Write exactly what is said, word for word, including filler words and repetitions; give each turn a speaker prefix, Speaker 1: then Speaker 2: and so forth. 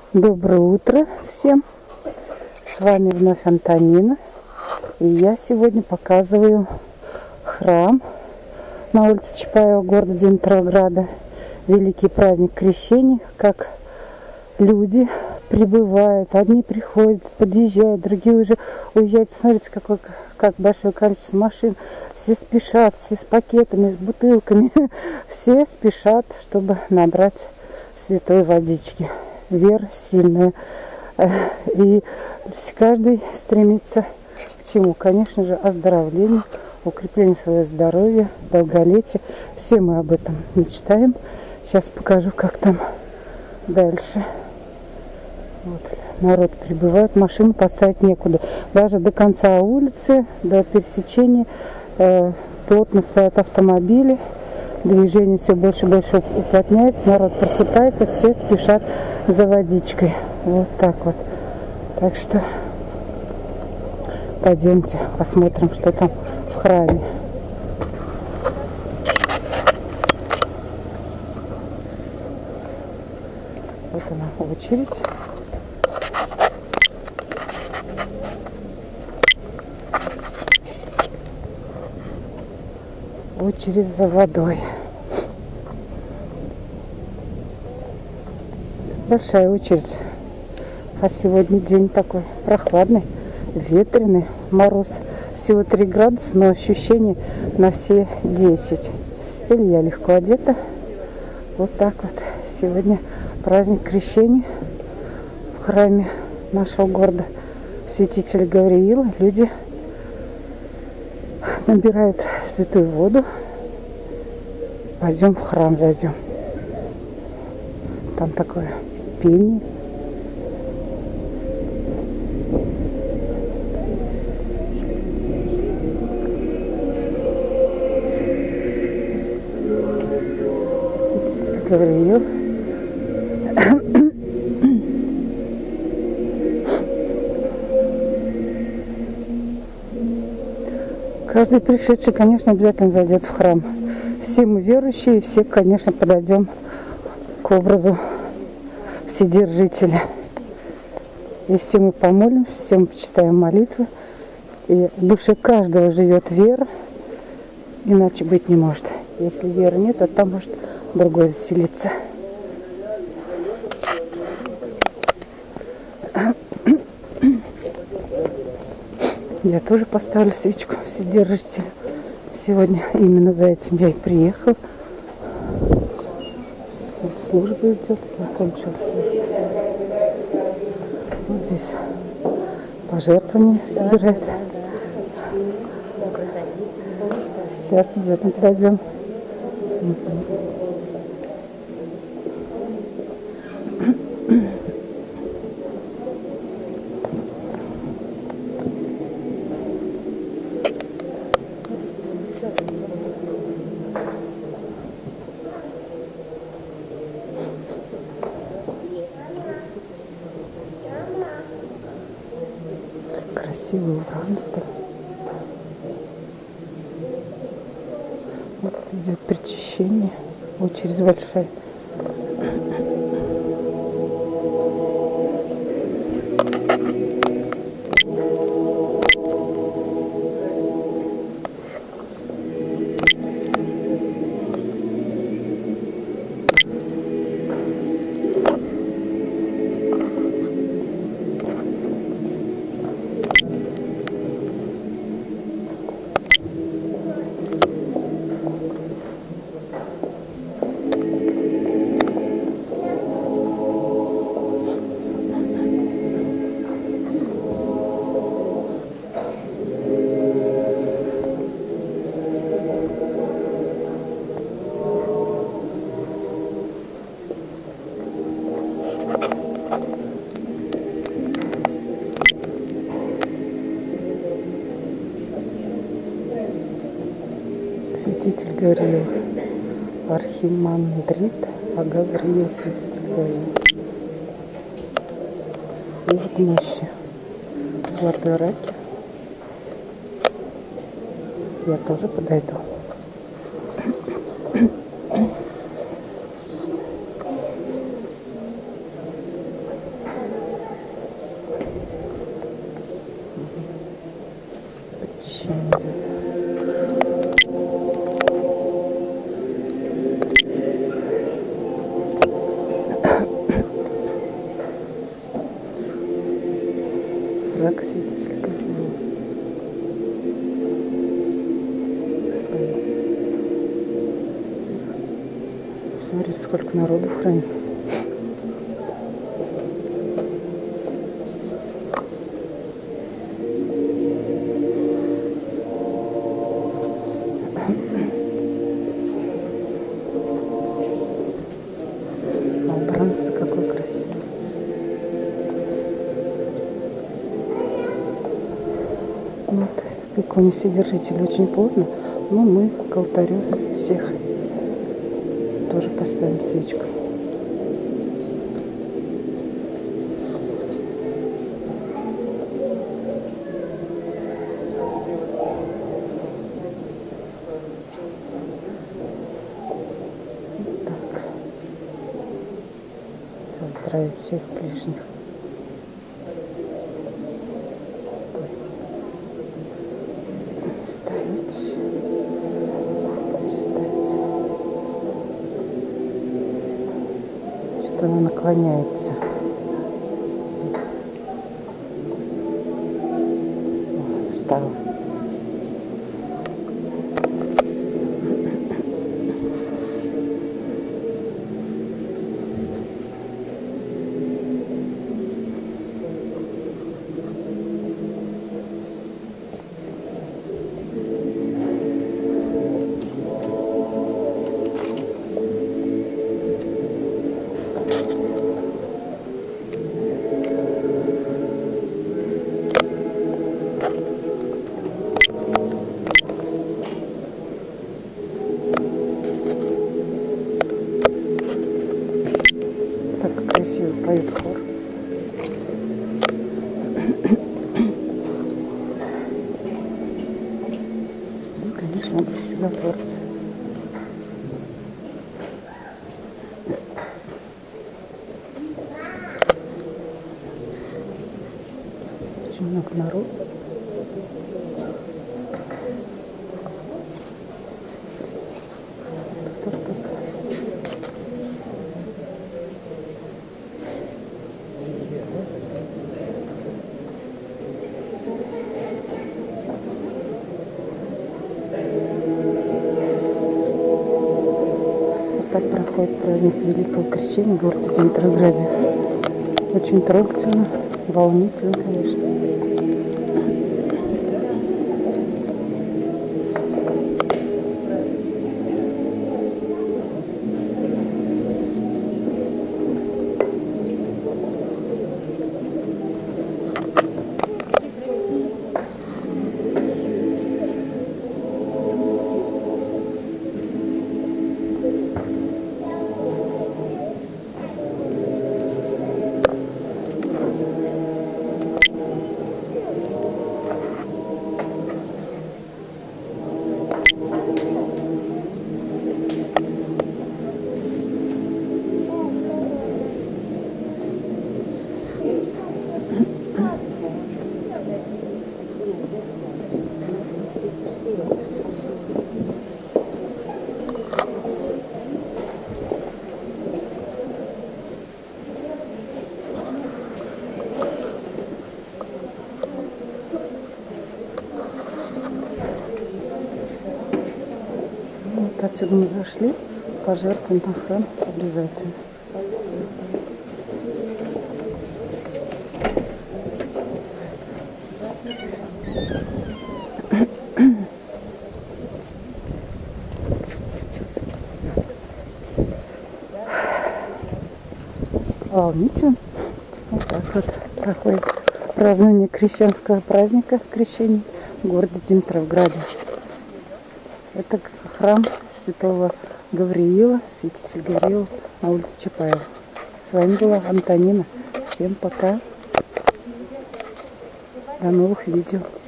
Speaker 1: Доброе утро всем! С вами вновь Антонина. И я сегодня показываю храм на улице Чапаева, города Димитровграда. Великий праздник Крещения, как люди прибывают. Одни приходят, подъезжают, другие уже уезжают. Посмотрите, какое, как большое количество машин. Все спешат, все с пакетами, с бутылками. Все спешат, чтобы набрать святой водички. Вера сильная. И каждый стремится к чему? Конечно же, оздоровлению, укреплению своего здоровья, долголетия. Все мы об этом мечтаем. Сейчас покажу, как там дальше. Вот, народ прибывает, машину поставить некуда. Даже до конца улицы, до пересечения э, плотно стоят автомобили. Движение все больше и больше уплотняется, народ просыпается, все спешат за водичкой. Вот так вот. Так что пойдемте посмотрим, что там в храме. Вот она, очередь. Очередь за водой. Большая очередь. А сегодня день такой прохладный, ветреный, мороз всего три градуса, но ощущение на все десять. Или я легко одета. Вот так вот. Сегодня праздник Крещения в храме нашего города святителя Гавриила. Люди набирают святую воду. Пойдем в храм, зайдем. Там такое пение. Святитель Гавриил. Каждый пришедший, конечно, обязательно зайдет в храм. Все мы верующие, и все, конечно, подойдем к образу Вседержителя. И все мы помолимся, все мы почитаем молитвы. И в душе каждого живет вера, иначе быть не может. Если веры нет, то там может другой заселиться. Я тоже поставлю свечку Вседержителя. Сегодня именно за этим я и приехал. Вот служба идет, закончилась служба. Вот здесь пожертвования собирают. Сейчас обязательно подойдем. Красивое убранство. Вот идет причащение. Очередь большая. Святитель Гавриил, архимандрит, а Гавриил святитель Гавриил. И вот мощи золотой раки. Я тоже подойду. крещение идет. Флаг свидетель Гавриила. Посмотрите, сколько народу в храме. А убранство какое красивое. Вот, иконе Вседержителя очень плотно, но мы к алтарю всех тоже поставим свечку. Вот так. Поздравляю всех ближних. Она наклоняется. Встала. Красиво поет хор. Ну, конечно, надо чудотворцы. Очень много народу. Так проходит праздник Великого Крещения в городе Димитровграде. Очень трогательно, волнительно, конечно. Вот отсюда мы зашли, пожертвовать на храм обязательно. Волнительно. Вот так вот проходит празднование крещенского праздника крещения в городе Димитровграде. Это храм святого Гавриила, святитель Гавриил на улице Чапаева. С вами была Антонина. Всем пока. До новых видео.